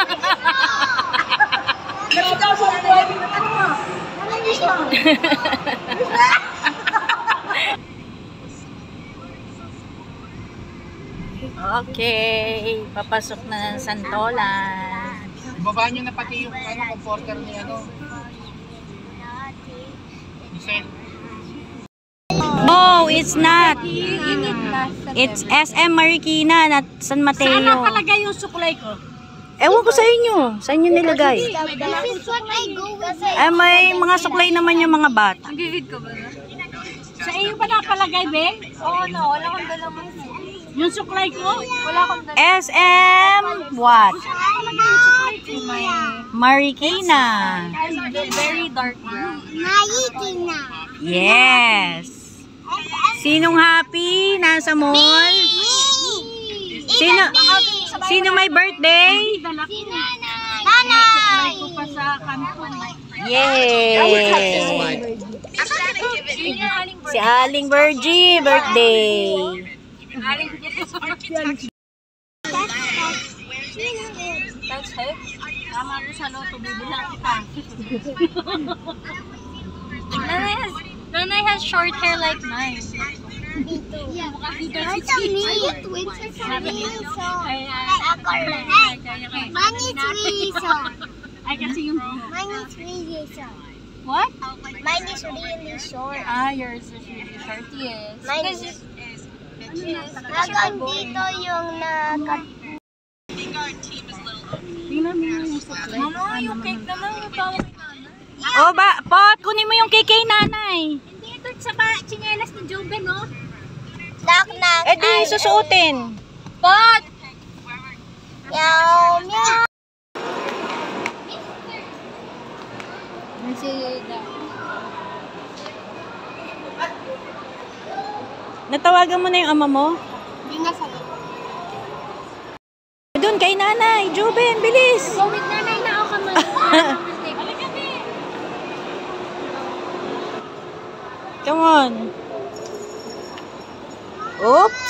Okay, papasok na ng Santolan. Ibaba nyo na pati yung comforter ni No, it's not. It's SM Marikina, not San Mateo. Saan nakalagay yung suklay ko? Ewan ko sa inyo. Saan nyo nilagay? May mga suklay naman yung mga bata. Nag-read ko ba? Sa iyo ba napalagay, be? Oo, no. Wala kong dalaman. Yung suklay ko? Wala kong dalaman. SM what? Marikina. Very dark brown. Marikina. Yes. Sinong happy? Nasa mall? Sino may birthday? Nanay! Ko pa sa kanto. Yay! Si Aling Virgie, birthday. That's it. Tama rin sa loto, bibilang kita. Nanay has short hair like mine. Also me. Twins are me. So, mine is reason. Ay, kasi yung... Mine is really short. What? Mine is really short. Ah, yours is really short. Yes. Mine is... Hanggang dito yung Tingnan mo yung supply. Mama, yung cake naman yung tawag ni nanay. Oh, Pot, kunin mo yung kay nanay. Hindi, ito sa chinelas ni Joven, no? Knock-knock. Eh di, susuotin. Pot! Meow, meow. Natawagan mo na yung ama mo? Hindi na sa Doon kay nanay, Joven, bilis. Gawin nanay na ako man. Come on. Oops.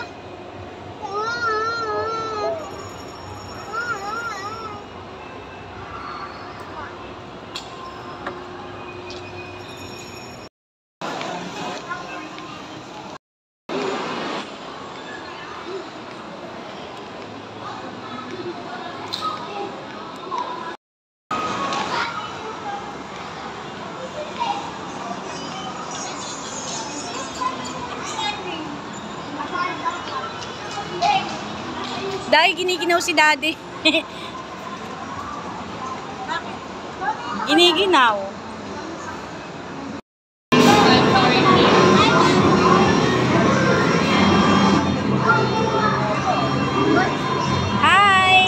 Dahil giniginaw si daddy. Giniginaw. Hi!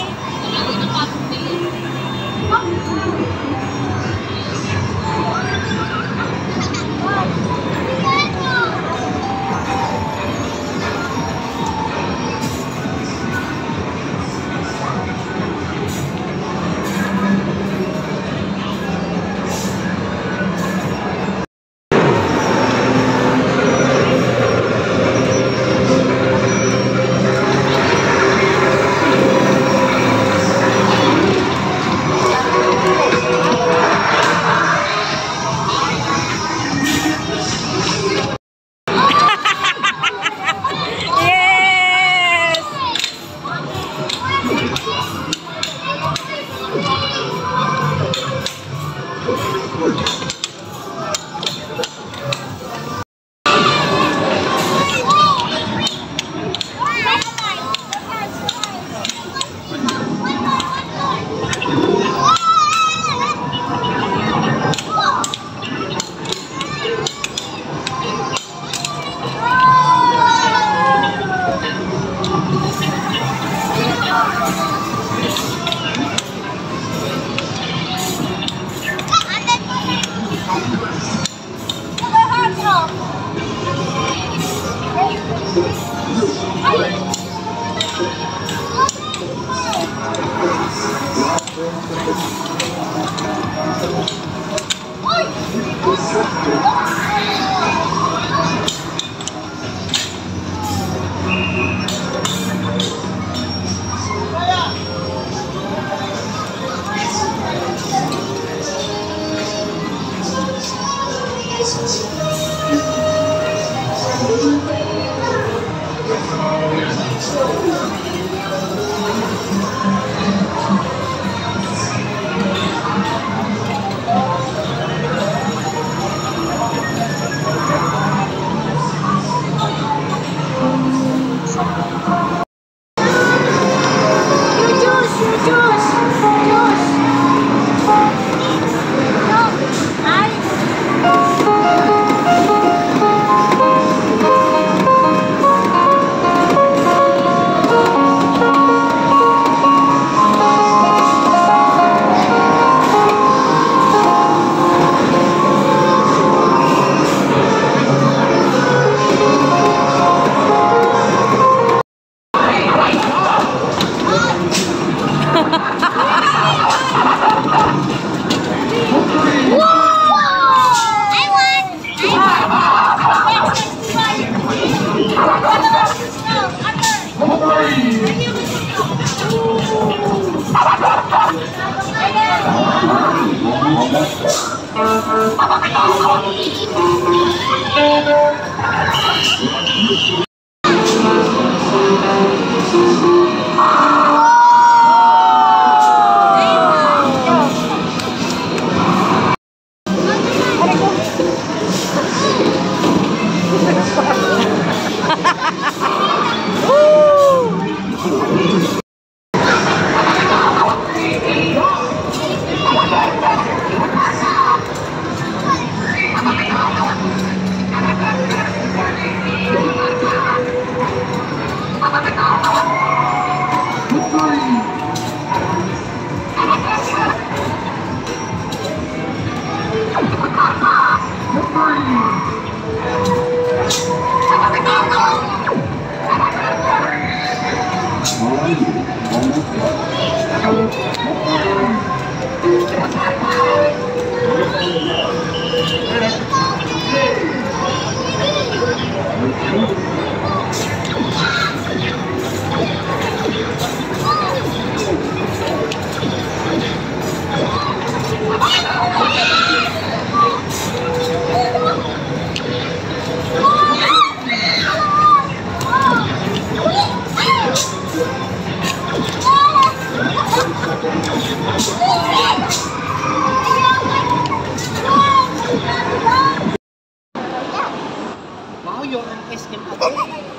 Wow, yung ice cream ate.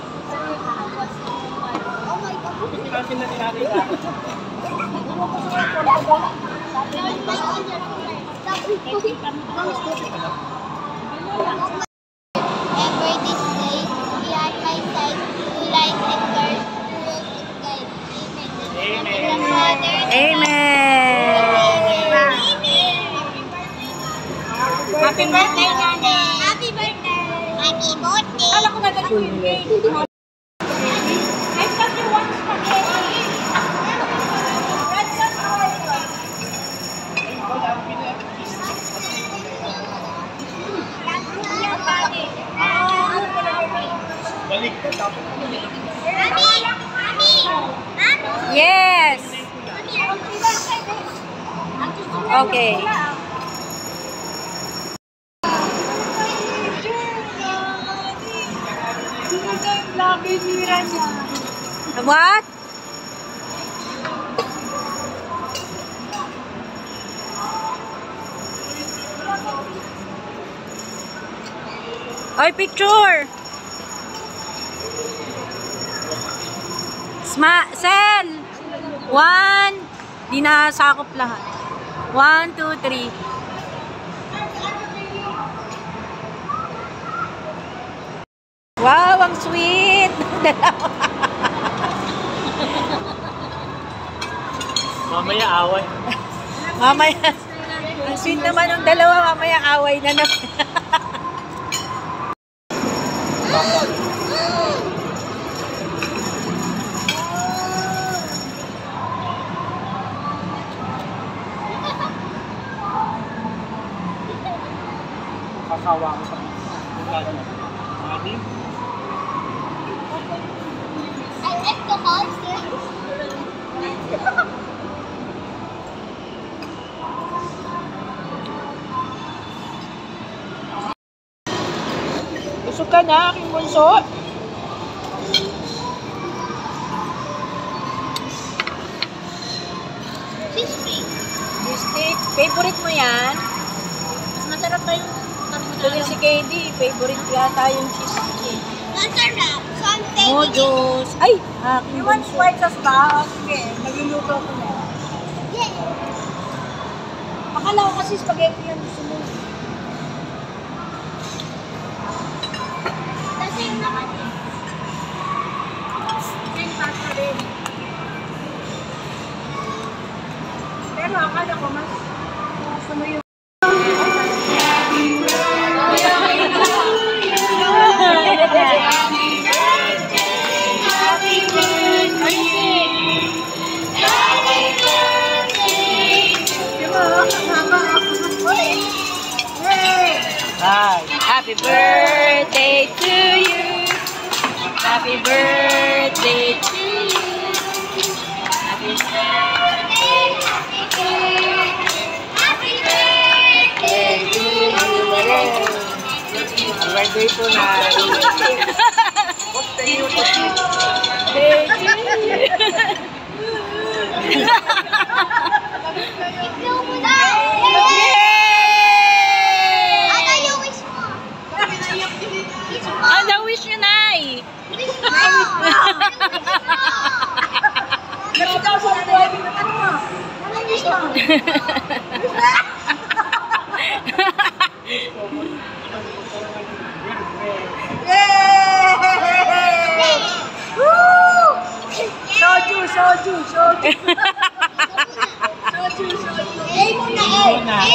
Buti kasi na tinakita. Ever this day, we are by side, to light and girls, who will guide. Amen. Amen. Happy birthday, Nanay! Happy birthday! Happy birthday! Alam ko na ganun yung game. I thought you want spaghetti. Red sauce or Balik ka tapos. Yes. Okay. What? Oy, picture. Sel. 1. Di na sakop lahat. 1, 2, 3. Wow, ang sweet. Mamaya away. Mamaya. Ang sweet naman ng dalawa. Mamaya away na naman. Kakawa ko sa Adi? I like the monster. Busog ka na, aking bunso. Cheese stick. Cheese stick. Favorite mo yan? Mas masarap pa yung Tuloy si KD. Favorite yata yung cheese stick. masarap. So, I'm taking it. Mojos. Ay! Aking bunso. White sauce ba? O sige, nagluluto ko na. Yeah. Akala ko kasi spaghetti yan gusto mo. Kasi yung nakati. Same pasta rin. Pero akala ko mas gusto mo yung Hi. Happy birthday to you. Happy birthday to you. Happy birthday. Happy birthday to you. Birthday po na. Ikaw mo na. Ano yung wish mo? Wish mo. Ano wish nyo, Nay? Wish mo. Ano wish mo? Soju, soju, soju. Eh muna eh.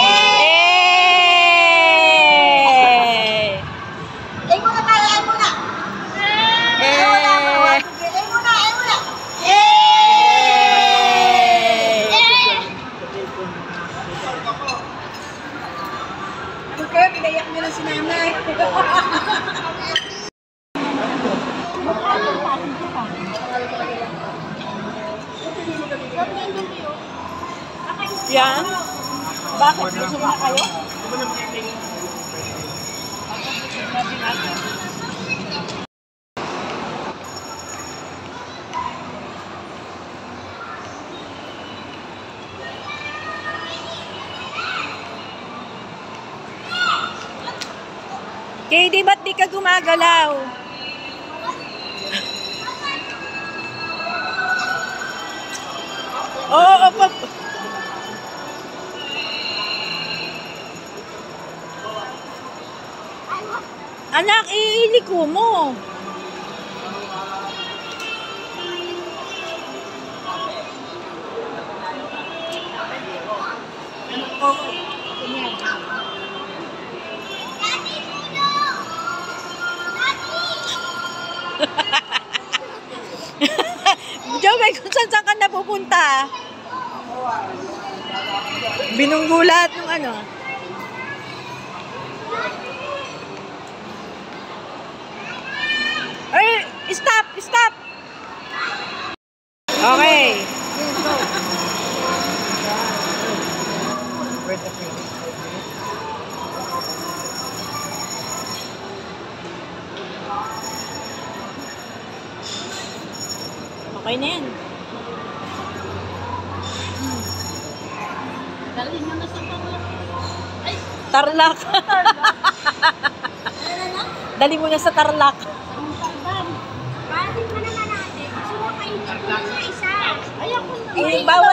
Eh! Eh muna tayo, eh muna. Eh! Eh muna, eh muna. Ano kayo? Pinayak nyo na si nanay. Yan? Bakit? Gusto mo na kayo? KD, ba't di ka gumagalaw? Oo, opo. Anak, iiliko mo. Jomay, kung saan ka napupunta? Binunggulat ng ano? Ay, stop, stop. Okay. Okay na yan. Dalhin mo na sa ay, Tarlac. Dali mo na sa Tarlac. Bakit mo naman natin? Gusto mo kainin ko sa isa. Eh, bawal